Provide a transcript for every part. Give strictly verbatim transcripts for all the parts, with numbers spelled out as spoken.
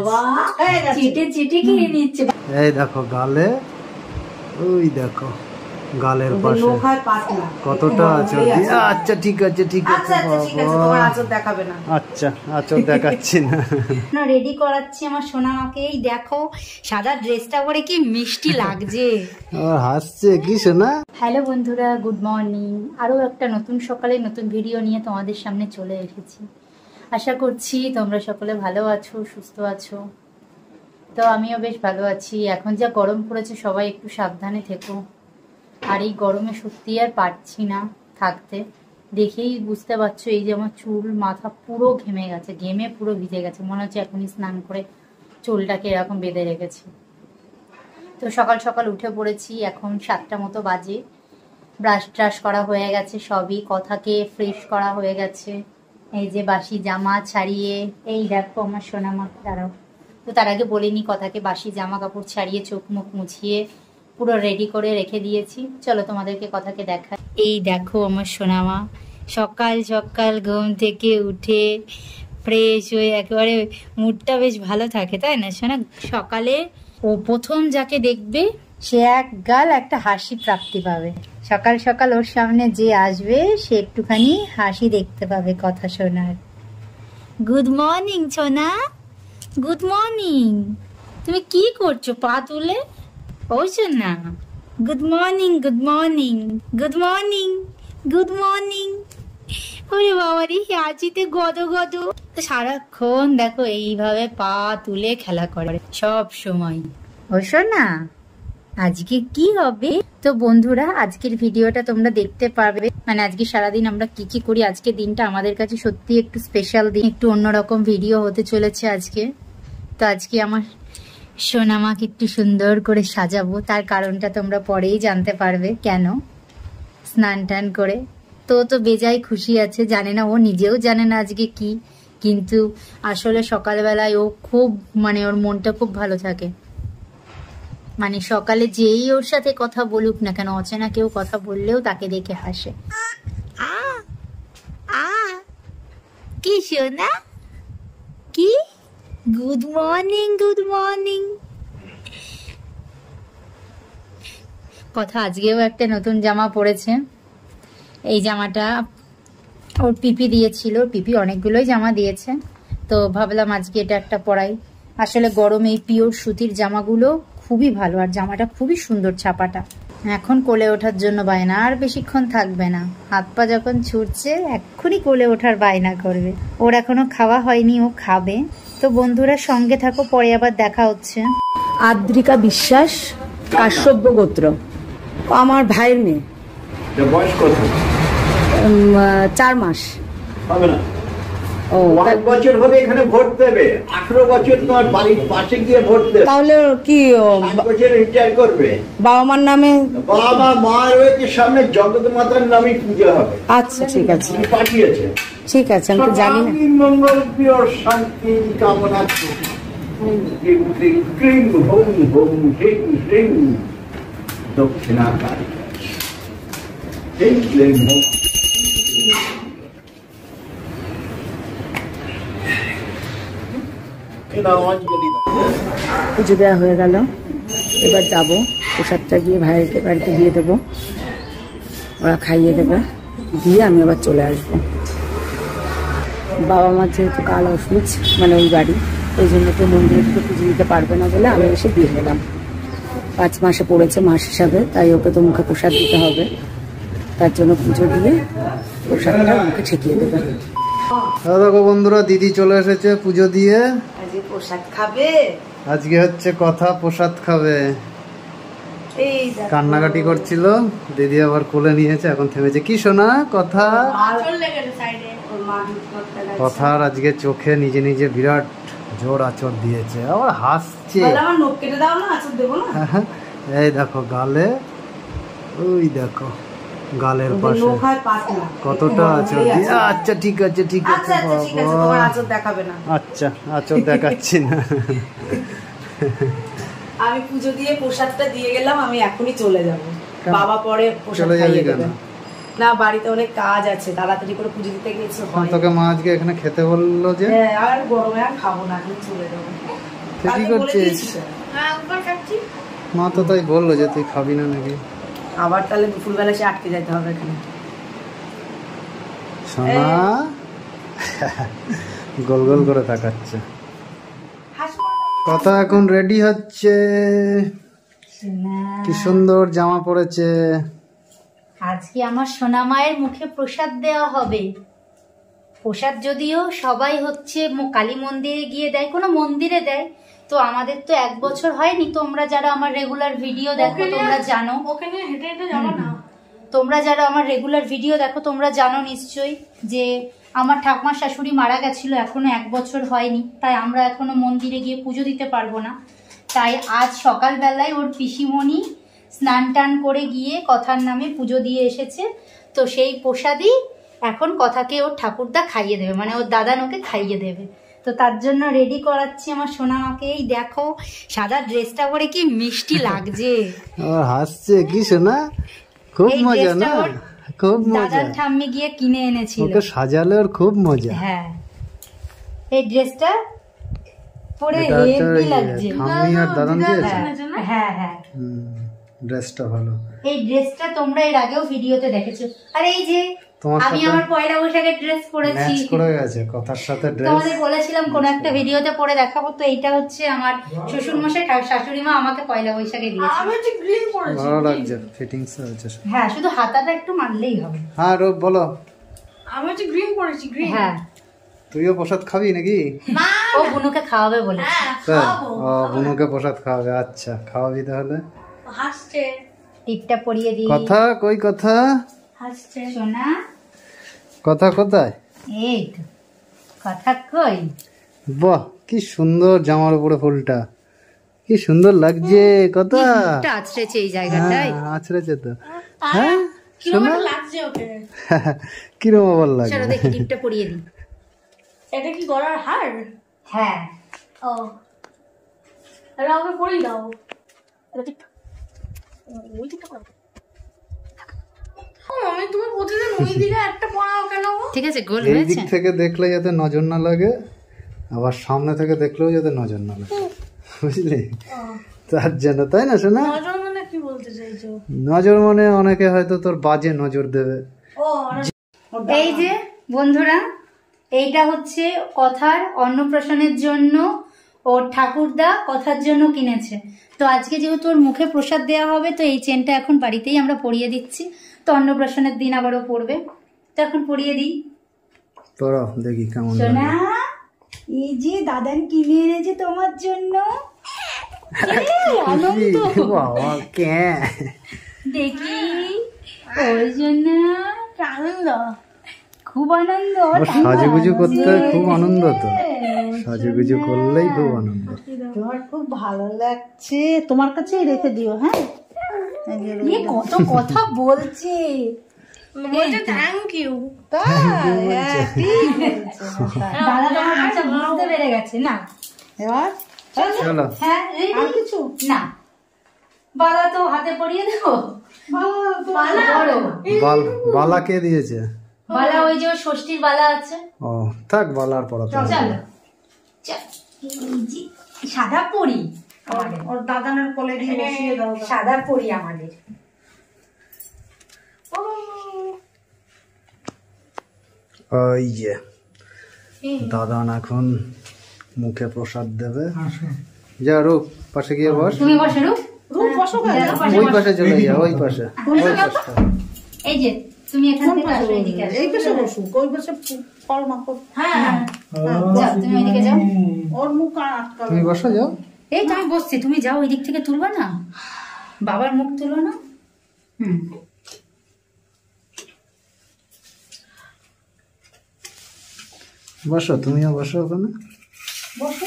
বাবা চিটে চিটে খেয়ে নিচ্ছে। এই দেখো গালে, ওই দেখো গালের পাশে কতটা আঁচড় দিয়ে। আচ্ছা ঠিক আছে ঠিক আছে, আচ্ছা আঁচড় দেখাচ্ছি না। রেডি করাচ্ছি আমার সোনামাকে। এই দেখো সাদা ড্রেসটা পরে কি মিষ্টি লাগছে, হাসছে কি সোনা। হ্যালো বন্ধুরা, গুড মর্নিং। আরো একটা নতুন সকালে নতুন ভিডিও নিয়ে তোমাদের সামনে চলে এসেছি। আশা করছি তোমরা সকলে ভালো আছো, সুস্থ আছো। তো আমিও বেশ ভালো আছি। এখন যা গরম পড়েছে সবাই একটু সাবধানে থেকো। আর এই গরমে সত্যি আর পারছি না থাকতে। দেখেই বুঝতে পারছো এই যে আমার চুল মাথা পুরো ঘেমে গেছে, ঘেমে পুরো ভিজে গেছে। মনে হচ্ছে এখনই স্নান করে চুলটাকে এরকম বেঁধে রেখেছি। তো সকাল সকাল উঠে পড়েছি, এখন সাতটা মতো বাজে। ব্রাশ ট্রাশ করা হয়ে গেছে সবই, কথাকে ফ্রেশ করা হয়ে গেছে। এই যে বাসি জামা ছাড়িয়ে, এই দেখো আমার সোনামা দাঁড়াও। তো তার আগে বলিনি, কথাকে বাসি জামা কাপড় ছাড়িয়ে চোখ মুখ মুছিয়ে পুরো রেডি করে রেখে দিয়েছি। চলো তোমাদেরকে কথাকে দেখাই। এই দেখো আমার সোনামা সকাল সকাল ঘুম থেকে উঠে ফ্রেশ হয়ে একেবারে মুডটা বেশ ভালো থাকে, তাই না সোনা? সকালে ও প্রথম যাকে দেখবে সে এক গাল একটা হাসি প্রাপ্তি পাবে। সকাল সকাল ওর সামনে যে আসবে সে একটুখানি হাসি দেখতে পাবে কথা শোনার। গুড মর্নিং সোনা, গুড মর্নিং। তুমি কি করছো পা তুলে? ও সোনা good morning, good morning, good morning, good morning. ওরে বাবা রে, হাঁচিতে গদ গদ। সারাক্ষণ দেখো এইভাবে পা তুলে খেলা করে সব সময়। ও সোনা আজকে কি হবে? তো বন্ধুরা আজকের ভিডিওটা তোমরা দেখতে পারবে, মানে আজকে সারাদিন আমরা কি কি করি। আজকে দিনটা আমাদের কাছে সত্যি একটু স্পেশাল দিন, একটু অন্যরকম ভিডিও হতে চলেছে আজকে। তো আজকে আমার সোনামাকে একটু সুন্দর করে সাজাবো, তার কারণটা তোমরা পরেই জানতে পারবে কেন। স্নান টান করে তো তো বেজায় খুশি আছে, জানে না, ও নিজেও জানে না আজকে কি, কিন্তু আসলে সকালবেলায় ও খুব মানে ওর মনটা খুব ভালো থাকে। মানে সকালে যেই ওর সাথে কথা বলুক না কেন, অচেনা কেউ কথা বললেও তাকে দেখে হাসে। কি সোনা কি? Good morning, good morning. কথা আজকেও একটা নতুন জামা পরেছে। এই জামাটা ওর পিপি দিয়েছিল, পিপি অনেকগুলোই জামা দিয়েছে, তো ভাবলাম আজকে এটা একটা পরাই। আসলে গরমে এই পিওর সুতির জামাগুলো খুবই ভালো, আর জামাটা খুবই সুন্দর ছাপাটা। এখন কোলে ওঠার জন্য বায়না, আর বেশিক্ষণ থাকবে না। হাত পা যখন ছুটছে এক্ষুনি কোলে ওঠার বায়না করবে। ওর এখনো খাওয়া হয়নি, ও খাবে। তো বন্ধুরা সঙ্গে থাকো, পরে আবার দেখা হচ্ছে। আদ্রিকা বিশ্বাস, কাশ্যপ গোত্র, আমার ভাইয়ের মেয়ে। বয়স কত? চার মাস হবে না। ও এক বছর হবে এখানে ভোট দেবে, আঠারো বছর তোমার বাড়ির পাশে গিয়ে ভোট দেবে। তাহলে কি বছর রিটায়ার করবে? বাবা মার নামে, বাবা মার রয়েছে সামনে জগৎ মাতার নামে পুজো হবে। আচ্ছা ঠিক আছে, পাঠিয়েছে। ঠিক আছে, আমি তো জানি না। মঙ্গল প্রিয় শান্তি কামনা দক্ষিণাকার পুজো দেওয়া হয়ে গেল, এবার যাবো প্রসাদটা গিয়ে ভাইয়ের বাড়িতে দিয়ে দেবো, ওরা খাইয়ে দেবে, দিয়ে আমি আবার চলে আসবো। বাবা মার যেহেতু কাল অসুখ, মানে ওই বাড়ি, ওই জন্য তো মন্দিরে তো পুজো দিতে পারবে না বলে আমি এসে দিয়ে গেলাম। পাঁচ মাসে পড়েছে মাস হিসাবে, তাই ওকে তো মুখে প্রসাদ দিতে হবে, তার জন্য পুজো দিয়ে প্রসাদটা মুখে ঠেকিয়ে দেবে। দেখো বন্ধুরা দিদি চলে এসেছে পুজো দিয়ে, আজকে প্রসাদ খাবে। আজকে হচ্ছে কথা প্রসাদ খাবে। কান্নাকাটি করছিল, দিদি আবার কোলে নিয়েছে, এখন থেমেছে। কি শোনা কথা? কথার আজকে চোখে নিজে নিজে বিরাট জোর আঁচড় দিয়েছে, আবার হাসছে। এই দেখো গালে, ওই দেখো গালের পাশে কতটা আঁচড় দিয়ে। আচ্ছা ঠিক আছে ঠিক আছে, আচ্ছা আঁচড় দেখাচ্ছি না। আমি পুজো দিয়ে প্রসাদটা দিয়ে গেলাম, আমি এখনই চলে যাব। বাবা পরে প্রসাদ খাইয়ে দেবে। না বাড়িতে অনেক কাজ আছে, তাড়াতাড়ি করে পুজো দিতে গেছে। তোকে মা আজকে এখানে খেতে বললো যে? হ্যাঁ, আর গরমে আর খাবো না, আমি চলে যাবো। কি করছিস? হ্যাঁ, একবার খাচ্ছি। মা তো তাই বললো যে তুই খাবি না নাকি। আবার তাহলে দুপুরবেলা সে আটকে যেতে হবে এখানে। সোনা গোল গোল করে তাকাচ্ছে। কথা এখন রেডি হচ্ছে, কি সুন্দর জামা পরেছে। আজকে আমার সোনা মায়ের মুখে প্রসাদ দেওয়া হবে। প্রসাদ যদিও সবাই হচ্ছে কালী মন্দিরে গিয়ে দেয়, কোনো মন্দিরে দেয়, তো আমাদের তো এক বছর হয়নি। তোমরা যারা আমার রেগুলার ভিডিও দেখো তোমরা জানো, ওখানে হেঁটে হেঁটে যাবো না, তোমরা যারা আমার রেগুলার ভিডিও দেখো তোমরা জানো নিশ্চয়ই যে আমার ঠাকুমার শাশুড়ি মারা গেছিল, এখনো এক বছর হয়নি, তাই আমরা এখনো মন্দিরে গিয়ে পুজো দিতে পারবো না। তাই আজ সকালবেলায় ওর পিসিমণি স্নান টান করে গিয়ে কথার নামে পুজো দিয়ে এসেছে, তো সেই প্রসাদই এখন কথাকে ওর ঠাকুরদা খাইয়ে দেবে, মানে ওর দাদান ওকে খাইয়ে দেবে। তো তার জন্য রেডি করাচ্ছি আমার সোনা মাকে। এই দেখো সাদা ড্রেসটা পরে কি মিষ্টি লাগছে। হাসছে কি সোনা, খুব মজা না? খুব মজা। দাদার ঠাম্মি গিয়ে কিনে এনেছিল, ওকে সাজালে ওর খুব মজা। হ্যাঁ, এই ড্রেসটা পরে হেভি লাগছে। ঠাম্মি আর দাদান দিয়েছে। হ্যাঁ হ্যাঁ, ড্রেসটা ভালো। এই ড্রেসটা তোমরা এর আগেও ভিডিওতে দেখেছো। আর এই যে আমি আমার পয়লা বৈশাখের ড্রেস পরেছি, ম্যাচ করে গেছে কথার সাথে ড্রেস। তোমাদের বলেছিলাম কোন একটা ভিডিওতে পরে দেখাবো, তো এইটা হচ্ছে আমার শ্বশুর মশাই শাশুড়ি মা আমাকে পয়লা বৈশাখে দিয়েছে। আমি হচ্ছে গ্রিন পরেছি, ভালো লাগছে, ফিটিংস হচ্ছে। হ্যাঁ, শুধু হাতাটা একটু মারলেই হবে। হ্যাঁ রূপ বলো। আমি হচ্ছে গ্রিন পরেছি, গ্রিন। হ্যাঁ, তুইও প্রসাদ খাবি নাকি? ও বুনুকে খাওয়াবে বলেছে। ও বুনুকে প্রসাদ খাওয়াবে, আচ্ছা খাওয়াবি তাহলে। হাসছে, টিপটা পরিয়ে দিই। কথা কই কথা? হাসছে সোনা। কথা কোথায়? এই তো কথা কই। বাহ কি সুন্দর জামার উপরে ফুলটা, কি সুন্দর লাগছে। কথা আছড়েছে এই জায়গাটায়, আছড়েছে তো। হ্যাঁ সোনা লাগছে ওকে। কিরকম আবার লাগছে? চলো দেখি টিপটা পরিয়ে দিই। এটা কি গলার হার? হ্যাঁ। ও, তাহলে আমাকে পরিয়ে দাও। এটা ঠিক ওই দিকটা করো। আমি তুমি প্রতিদিন ওই দিকে একটা পড়াও কেন? ঠিক আছে, গোল এই হয়েছে। দিক থেকে দেখলে যাতে নজর না লাগে, আবার সামনে থেকে দেখলেও যাতে নজর না লাগে, বুঝলি? তার জন্য, তাই না শোনা? নজর মানে কি বলতে চাইছো? নজর মানে অনেকে হয়তো তোর বাজে নজর দেবে। ও, এই যে বন্ধুরা, এইটা হচ্ছে কথার অন্নপ্রাশনের জন্য ওর ঠাকুরদা কথার জন্য কিনেছে। তো আজকে যেহেতু ওর মুখে প্রসাদ দেওয়া হবে, তো এই চেনটা এখন বাড়িতেই আমরা পরিয়ে দিচ্ছি। তো অন্নপ্রাশনের দিন আবারও পড়বে, তো এখন পরিয়ে দিই। তোরা দেখি কেমন সোনা, এই যে দাদান কিনে এনেছে তোমার জন্য। আনন্দ বাবা কে দেখি, ওই জন্য আনন্দ, খুব আনন্দ। সাজুগুজু করতে খুব আনন্দ, তো সাজুগুজু করলেই খুব আনন্দ। তোমার খুব ভালো লাগছে, তোমার কাছেই রেখে দিও। হ্যাঁ, কত কথা বলছে, বলতে থ্যাংক ইউ। দাদা তোমার ভাষা বুঝতে পেরে গেছে না? এবার চলো। হ্যাঁ, আর কিছু না, বালা তো হাতে পরিয়ে দেবো। বাল বালা কে দিয়েছে? বালা ওই যে ষষ্ঠীর বালা আছে। ও থাক, বালার পড়াতে হবে। চলো, সাদা পরি ওর দাদানের কোলে দিয়ে বসিয়ে দাও। সাদা পরি আমাদের। ওই যে দাদান এখন মুখে প্রসাদ দেবে। যা রূপ পাশে গিয়ে বস। তুমি বসে রূপ, রূপ বসো। ওই পাশে চলে যা, ওই পাশে, ওই পাশে। এই যে তুমি এখান থেকে আসো, এদিকে আসো। এই পাশে বসো, ওই পাশে ফল মাখো। হ্যাঁ, যাও তুমি ওইদিকে যাও। ওর মুখ আর আটকা। তুমি বসো, যাও। এই তো আমি বসছি, তুমি যাও ওই দিক থেকে তুলবা না, বাবার মুখ তুলো না। হুম, বসো, তুমিও বসো ওখানে। বসো।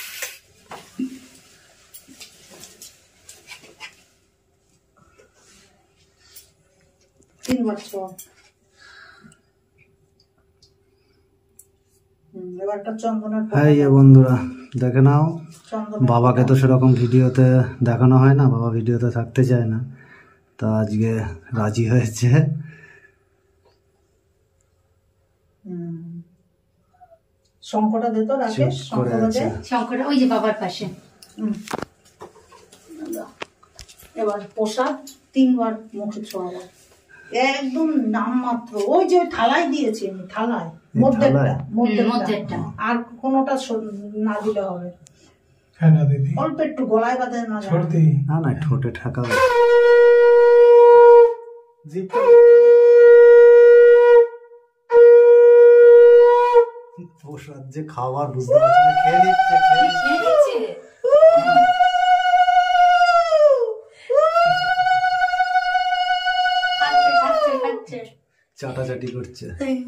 তিন বছর। এবারটা চন্দনের এই যে বন্ধুরা দেখে নাও, চন্দন বাবাকে তো সেরকম ভিডিওতে দেখানো হয় না, বাবা ভিডিওতে থাকতে চায় না, তো আজকে রাজি হয়েছে। শঙ্কটা দে তো রাকেশ, শঙ্কটা দে। শঙ্করটা ওই যে বাবার পাশে। এবার প্রসাদ তিনবার মুখে ছোঁয়াবো, একদম নাম মাত্র। ওই যে থালায় দিয়েছি আমি, থালায় মধ্যেরটা, মধ্যেরটা, আর কোনোটা না দিলে হবে। অল্প একটু গলায় বাঁধে না, না না ঠোঁটে ঠাকাবে। প্রসাদ যে খাবার বুঝতে পারছি না, খেয়ে নিচ্ছে খেয়ে নিচ্ছে চাটাচাটি করছে।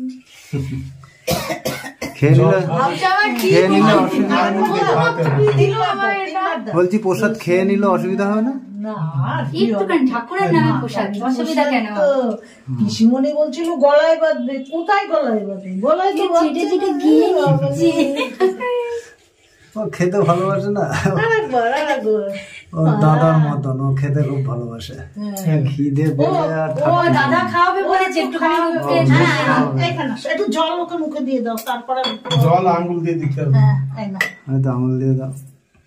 খেয়ে নিলে খেয়ে নিলে অসুবিধা হয় না? বলছি প্রসাদ খেয়ে নিলে অসুবিধা হয় না? একটুখানি ঠাকুরের নামে প্রসাদ, অসুবিধা কেন? পিসিমণি বলছিল গলায় বাঁধবে, কোথায় গলায় বাঁধবে? গলায় তো চেটে চেটে গিয়ে নিচ্ছে। ও খেতে ভালোবাসে না, ও দাদার মতন, ও খেতে খুব ভালোবাসে। খিদে পেলে আর ও দাদা খাওয়াবে বলেছে, একটুখানি মুখে একটু জল ওকে মুখে দিয়ে দাও, তারপরে জল আঙ্গুল দিয়ে দিতে হবে। হয়তো আঙুল দিয়ে দাও।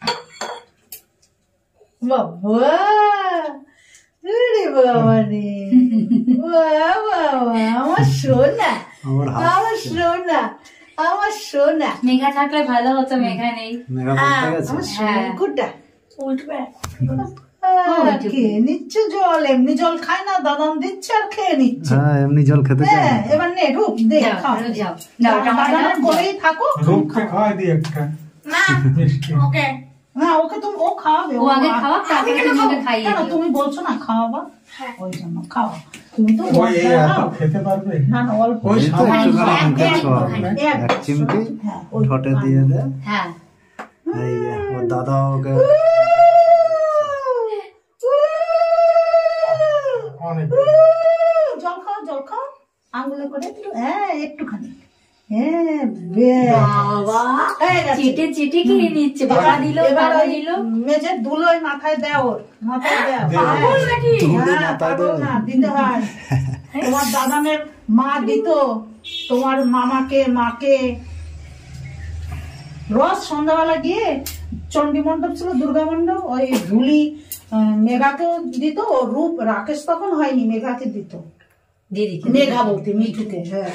বাবা রে বাবা রে, বাবা আমার সোনা, আমার সোনা, আমার সোনা। মেঘা থাকলে ভালো হতো, মেঘা নেই। মেঘা পড়তে গেছে। শঙ্কুটা উঠবে, খেয়ে নিচ্ছে জল, এমনি জল খায় না, দাদাম দিচ্ছে আর খেয়ে নিচ্ছে। হ্যাঁ এমনি জল খেতে চায়। হ্যাঁ এবার নে ঢুক দে, খাও যাও, দাদার কোলেই থাকো। রূপকে খাওয়াই দিই একটা না মিষ্টি। ওকে না, ওকে তুমি ও খাওয়াবে, ও আগে খাওয়া, তারপরে তুমি ওকে খাইয়ে কেন দিও। তুমি বলছো না খাওয়াবা, ওই জন্য খাও। তুমি তো ওই এই এত খেতে পারবে না, না অল্প ওই এই তো একটুখানি মুখে ছোঁয়াবে, এক এক চিমটি ঠোঁটে দিয়ে দে। হ্যাঁ এই যে ওর দাদা ওকে অনেক। জল খাও, জল খাও আঙ্গুলে করে একটু, হ্যাঁ একটুখানি। হ্যাঁ বাবা চেটে চেটে খেয়ে নিচ্ছে, বাবা দিল, এবার বাবা ওই দিল। মেঝে ধুলোয় মাথায় দেও, ওর মাথায় দেও। তুলে হ্যাঁ, মাথায় পারো দেবে। না, দিতে হয়। তোমার দাদানের মা দিত, তোমার মামাকে, মাকে রস সন্ধ্যাবেলা গিয়ে, চণ্ডী মণ্ডপ ছিল, দুর্গা মণ্ডপ, ওই ধুলি মেঘাকেও দিত। ও রূপ রাকেশ তখন হয়নি, মেঘাকে দিত, মেঘা বলতে মিঠুকে। হ্যাঁ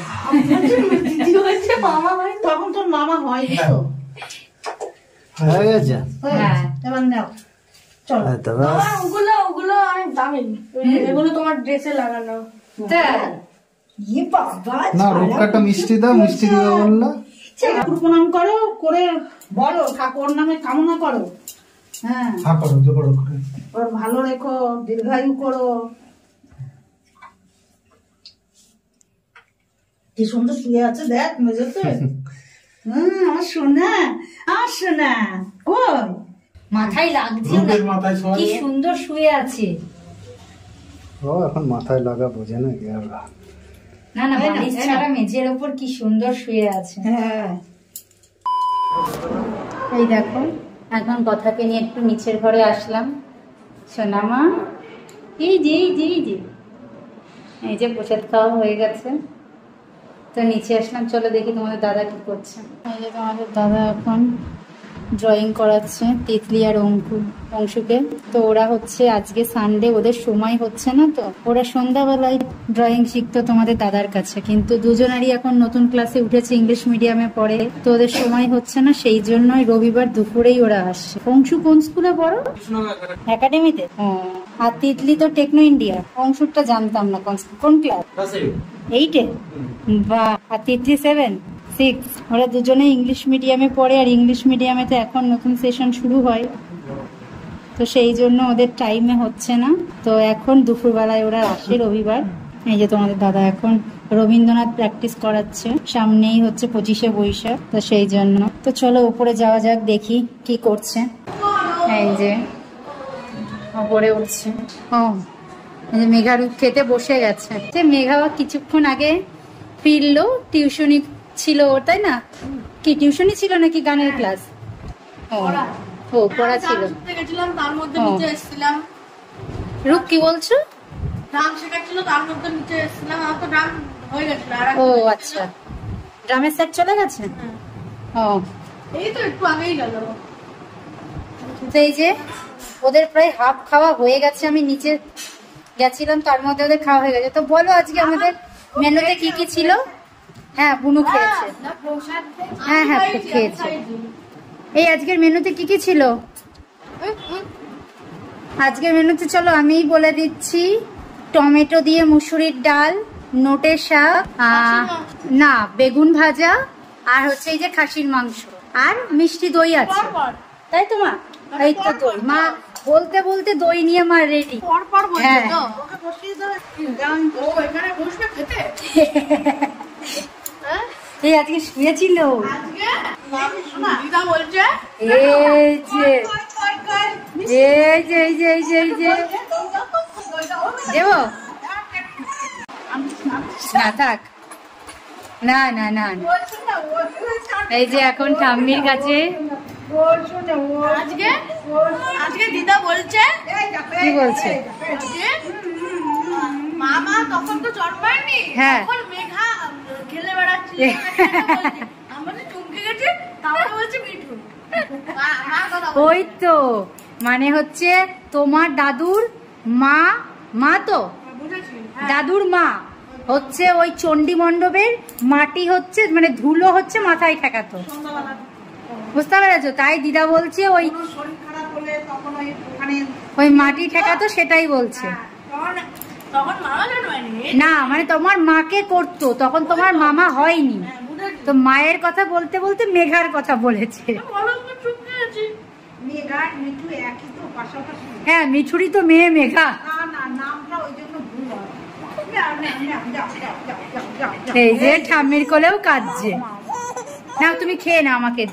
তখন তোর মামা হয়নি তো। হয়ে গেছে। হ্যাঁ এবার নাও চলো। এই তো ব্যাস। ওগুলো ওগুলো অনেক দামি, এগুলো তোমার ড্রেসে লাগানো। ই বাবা, না রূপকাটা মিষ্টি দাও, মিষ্টি দিবে বললো। ঠাকুর প্রণাম করো, করে বলো ঠাকুর নামে কামনা করো। হ্যাঁ হ্যাঁ করো জোর করে। ওর ভালো রেখো, দীর্ঘায়ু করো। কি সুন্দর শুয়ে আছে দেখ মেঝেতে। হম আমার সোনা, আমার সোনা কই? মাথায় লাগছে না, রূপের মাথায় শোয়া কি সুন্দর শুয়ে আছে। ও এখন মাথায় লাগা বোঝে না কি আর। না না, বালিশ ছাড়া মেঝের ওপর কি সুন্দর শুয়ে আছে। হ্যাঁ এই দেখো, এখন কথাকে নিয়ে একটু নিচের ঘরে আসলাম। সোনামা এই যে এই যে এই যে এই যে প্রসাদ খাওয়া হয়ে গেছে, তো নিচে আসলাম। চলো দেখি তোমাদের দাদা কি করছে। এই যে তোমাদের দাদা এখন ড্রয়িং করাচ্ছে তিতলি আর অঙ্কু অংশুকে। তো ওরা হচ্ছে আজকে সানডে, ওদের সময় হচ্ছে না, তো ওরা সন্ধ্যাবেলায় ড্রয়িং শিখতো তোমাদের দাদার কাছে, কিন্তু দুজনারই এখন নতুন ক্লাসে উঠেছে, ইংলিশ মিডিয়ামে পড়ে, তো ওদের সময় হচ্ছে না, সেই জন্যই রবিবার দুপুরেই ওরা আসছে। অংশু কোন স্কুলে পড়ো? একাডেমিতে। আর তিতলি তো টেকনো ইন্ডিয়া। অংশুরটা জানতাম না, কোন ক্লাস? এইটে। বা আর তিতলি সেভেন সিক্স। ওরা দুজনে ইংলিশ মিডিয়ামে পড়ে, আর ইংলিশ মিডিয়ামে তো এখন নতুন সেশন শুরু হয়, তো সেই জন্য ওদের টাইমে হচ্ছে না। তো এখন দুপুরবেলায় ওরা আসে রবিবার। এই যে তোমাদের দাদা এখন রবীন্দ্রনাথ প্র্যাকটিস করাচ্ছে, সামনেই হচ্ছে পঁচিশে বৈশাখ, তো সেই জন্য। তো চলো উপরে যাওয়া যাক, দেখি কি করছে। এই যে উপরে উঠছে। ও এই যে মেঘা রূপ খেতে বসে গেছে। যে মেঘা কিছুক্ষণ আগে ফিরলো, টিউশনি ছিল ওর, তাই না? কি টিউশনি ছিল নাকি গানের ক্লাস? ও ও পড়া ছিল। গেছিলাম, তার মধ্যে নিচে এসেছিলাম। রূপ কি বলছো? ড্রাম শেখাচ্ছিল, তার মধ্যে নিচে এসেছিলাম। আমার তো ড্রাম হয়ে গেছিল। ও আচ্ছা, ড্রামের সেট চলে গেছে। ও ও এই তো একটু আগেই গেল। তো এই যে ওদের প্রায় হাফ খাওয়া হয়ে গেছে, আমি নিচে গেছিলাম তার মধ্যে ওদের খাওয়া হয়ে গেছে। তো বলো আজকে আমাদের মেনুতে কি কি ছিল? হ্যাঁ বুনু খেয়েছে, হ্যাঁ হ্যাঁ খেয়েছে। এই আজকের মেনুতে কি কি ছিল? আজকের মেনুতে চলো আমিই বলে দিচ্ছি। টমেটো দিয়ে মুসুরির ডাল, নোটের শাক, না বেগুন ভাজা, আর হচ্ছে এই যে খাসির মাংস, আর মিষ্টি দই আছে, তাই তো মা? এই তো দই, মা বলতে বলতে দই নিয়ে মা রেডি। হ্যাঁ এই আজকে শুয়েছিল, এই যে এই যে এই যে এই যে এই যে দেবো না, থাক না না না। এই যে এখন ঠাম্মির কাছে আজকে আজকে দিদা বলছে, কি বলছে? মামা তখন তো জন্মায়নি, হ্যাঁ তখন মেঘা খেলে বেড়াচ্ছিল, আমাদের চমকে গেছে, তারপরে বলছে মিঠু। ওই তো মানে হচ্ছে তোমার দাদুর মা, মা তো দাদুর মা হচ্ছে ওই চণ্ডী মণ্ডপের মাটি হচ্ছে মানে ধুলো হচ্ছে মাথায় ঠেকাতো, বুঝতে পেরেছো? তাই দিদা বলছে ওই ওই মাটি ঠেকাতো, সেটাই বলছে। না মানে তোমার মাকে করতো, তখন তোমার মামা হয়নি, তো মায়ের কথা বলতে বলতে মেঘার কথা বলেছে। হ্যাঁ মিঠুরি তো মেয়ে মেঘা। এই যে ঠাম্মির কোলেও কাঁদছে। না তুমি খেয়ে না, আমাকে